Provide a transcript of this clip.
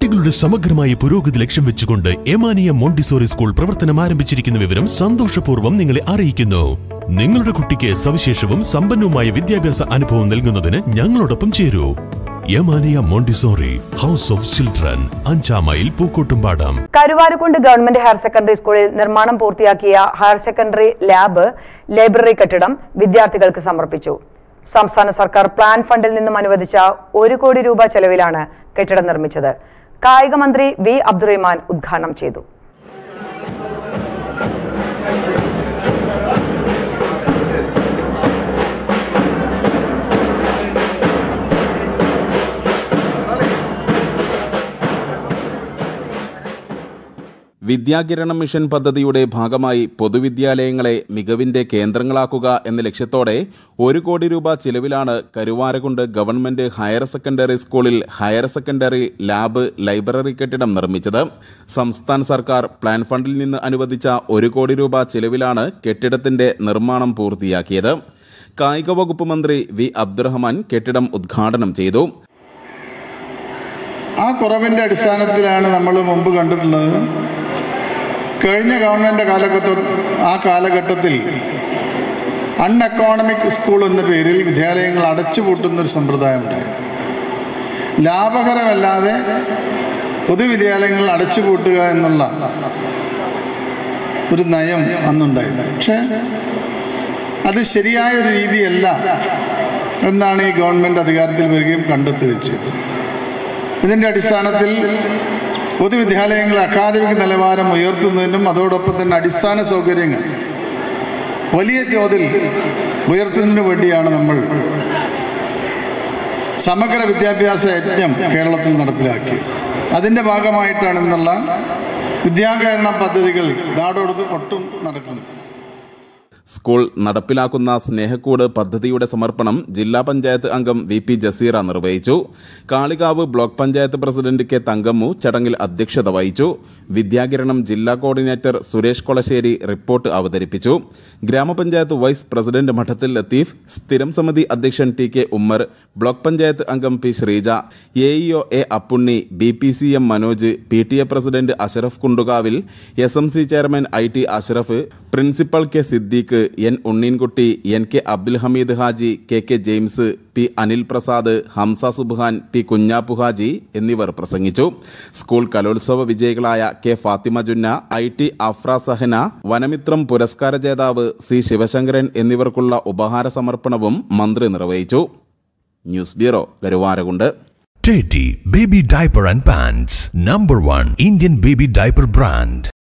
കുട്ടികളുടെ സമഗ്രമായ പുരോഗതി ലക്ഷ്യം വെച്ചുകൊണ്ട് എമാനിയ മോണ്ടിസോറി സ്കൂൾ പ്രവർത്തനം ആരംഭിച്ചിരിക്കുന്ന വിവരം സന്തോഷപൂർവ്വം നിങ്ങളെ അറിയിക്കുന്നു. നിങ്ങളുടെ കുട്ടിക്ക് സവിശേഷവും സമ്പന്നവുമായ വിദ്യാഭ്യാസ അനുഭവം നൽകുന്നതിന് ഞങ്ങളോടൊപ്പം ചേരൂ. എമാനിയ Montessori house of children, 5 mile Pookkottumpadam. Karuvarakundu government higher secondary സ്കൂളിൽ നിർമ്മാണം പൂർത്തിയാക്കിയ ഹയർ സെക്കൻഡറി ലാബ് ലൈബ്രറി കെട്ടിടം വിദ്യാർത്ഥികൾക്ക് സമർപ്പിച്ചു. സംസ്ഥാന സർക്കാർ പ്ലാൻ ഫണ്ടിൽ നിന്നും അനുവദിച്ച 1 കോടി രൂപ ചെലവിലാണ് കെട്ടിടം നിർമ്മിച്ചത്. കായിക മന്ത്രി വി അബ്ദുറഹ്മാൻ ഉദ്ഘാടനം ചെയ്തു. വിദ്യാകിരണം മിഷൻ പദ്ധതിയുടെ ഭാഗമായി പൊതുവിദ്യാലയങ്ങളെ മികവിന്റെ കേന്ദ്രങ്ങളാക്കുക എന്ന ലക്ഷ്യത്തോടെ 1 കോടി രൂപ ചിലവിലാണ് കരുവാരക്കുണ്ട് ഗവൺമെന്റ് ഹയർ സെക്കൻഡറി സ്കൂളിൽ ഹയർ സെക്കൻഡറി ലാബ് ലൈബ്രറി കെട്ടിടം നിർമ്മിച്ചത്. സംസ്ഥാന സർക്കാർ പ്ലാൻ ഫണ്ടിൽ നിന്ന് അനുവദിച്ച 1 കോടി രൂപ ചിലവിലാണ് കെട്ടിടത്തിന്റെ നിർമ്മാണം പൂർത്തിയാക്കിയത്. കായിക വകുപ്പ് മന്ത്രി വി അബ്ദുറഹ്മാൻ കെട്ടിടം ഉദ്ഘാടനം ചെയ്തു. ആ കുറവിന്റെ അടിസ്ഥാനത്തിലാണ് നമ്മൾ മുമ്പ് കണ്ടിട്ടുള്ളത്. കഴിഞ്ഞ ഗവൺമെന്റ് കാലഘട്ടത്തിൽ അൺഎക്കോണമിക് സ്കൂൾ എന്ന പേരിൽ വിദ്യാലയങ്ങൾ അടച്ചുപൂട്ടുന്നൊരു സമ്പ്രദായം ഉണ്ടായി. ലാഭകരമല്ലാതെ പൊതുവിദ്യാലയങ്ങൾ അടച്ചുപൂട്ടുക എന്നുള്ള ഒരു നയം അന്നുണ്ടായിരുന്നു. പക്ഷേ അത് ശരിയായൊരു രീതിയല്ല എന്നാണ് ഈ ഗവൺമെൻറ് അധികാരത്തിൽ വരികയും കണ്ടെത്തുകയും ചെയ്തത്. ഇതിൻ്റെ അടിസ്ഥാനത്തിൽ പൊതുവിദ്യാലയങ്ങൾ അക്കാദമിക് നിലവാരം ഉയർത്തുന്നതിനും അതോടൊപ്പം തന്നെ അടിസ്ഥാന സൗകര്യങ്ങൾ വലിയ തോതിൽ ഉയർത്തുന്നതിനു വേണ്ടിയാണ് നമ്മൾ സമഗ്ര വിദ്യാഭ്യാസ യജ്ഞം കേരളത്തിൽ നടപ്പിലാക്കിയത്. അതിൻ്റെ ഭാഗമായിട്ടാണ് എന്നുള്ള വിദ്യാകരണ പദ്ധതികൾ നാടൊട്ടും നടക്കുന്നത്. സ്കൂൾ നടപ്പിലാക്കുന്ന സ്നേഹക്കൂട് പദ്ധതിയുടെ സമർപ്പണം ജില്ലാ പഞ്ചായത്ത് അംഗം വി പി ജസീറ നിർവഹിച്ചു. Kalikavu block panchayat president K Thankammu ചടങ്ങിൽ അധ്യക്ഷത വഹിച്ചു. വിദ്യാകിരണം ജില്ലാ കോർഡിനേറ്റർ സുരേഷ് കൊളശ്ശേരി റിപ്പോർട്ട് അവതരിപ്പിച്ചു. ഗ്രാമപഞ്ചായത്ത് വൈസ് പ്രസിഡന്റ് മഠത്തിൽ ലത്തീഫ്, സ്ഥിരം സമിതി അധ്യക്ഷൻ T K Ummer, block panchayat അംഗം P Sreeja, AEO A Appunni, BPCM Manoj, PTA president Ashraf Kundukavil, SMC chairman IT Ashraf, principal K Siddique, N Unneenkutty, NK Abdul Hameed Haji, KK James, P Anil Prasad, Hamza Subhan, T Kunhappu Haji എന്നിവർ പ്രസംഗിച്ചു. സ്കൂൾ കലോത്സവ വിജയികളായ കെ ഫാത്തിമ ജുന്ന, IT അഫ്ര സഹന, വനമിത്രം പുരസ്കാര ജേതാവ് C ശിവശങ്കരൻ എന്നിവർക്കുള്ള ഉപഹാര സമർപ്പണവും മന്ത്രി നിർവഹിച്ചു. News bureau, Karuvarakundu. Teddy Baby Diaper and Pants, #1 Indian baby diaper brand.